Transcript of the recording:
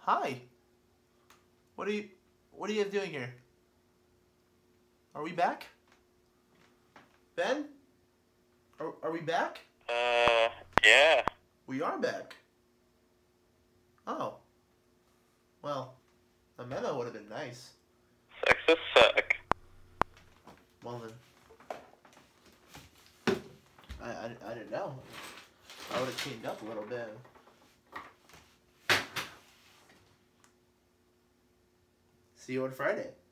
Hi. What are you guys doing here? Are we back? Ben? Are we back? Yeah. We are back. Oh. Well, a memo would have been nice. Sexist suck. Well then. I didn't know. I would have cleaned up a little bit. See you on Friday.